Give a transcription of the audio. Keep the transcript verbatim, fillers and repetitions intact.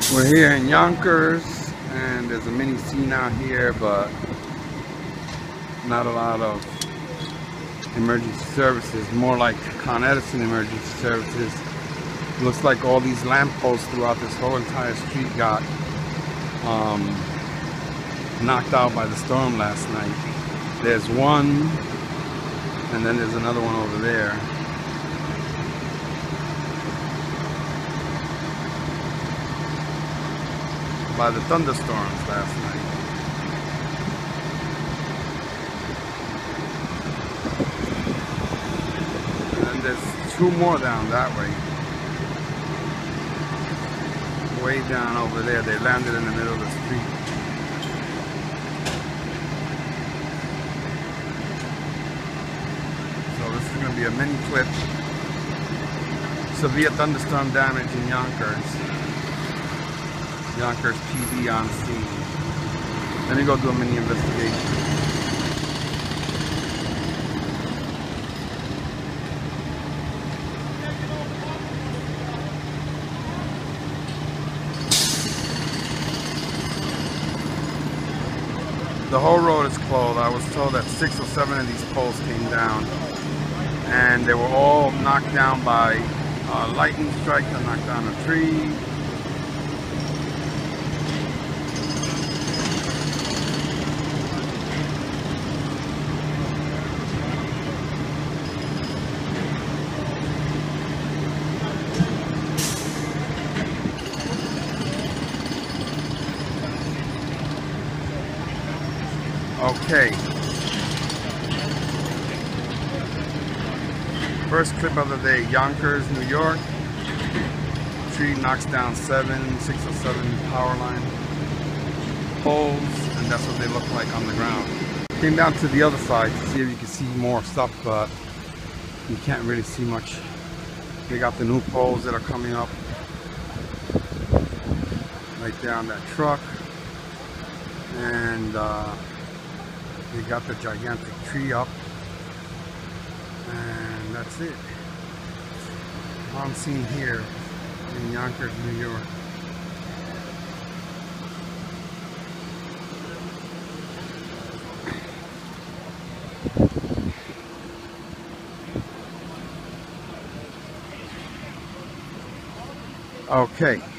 We're here in Yonkers, and there's a mini scene out here, but not a lot of emergency services. More like Con Edison emergency services. Looks like all these lampposts throughout this whole entire street got um, knocked out by the storm last night. There's one, and then there's another one over there. By the thunderstorms last night. And then there's two more down that way. Way down over there. They landed in the middle of the street. So this is going to be a mini clip. Severe thunderstorm damage in Yonkers. Yonkers P D on scene. Let me go do a mini investigation. The whole road is closed. I was told that six or seven of these poles came down, and they were all knocked down by uh, lightning strike that knocked down a tree. Okay. First clip of the day, Yonkers, New York. Tree knocks down seven, six or seven power line poles, and that's what they look like on the ground. Came down to the other side to see if you can see more stuff, but you can't really see much. They got the new poles that are coming up right there on that truck, and uh, they got the gigantic tree up, and that's it. I'm seeing here in Yonkers, New York. Okay.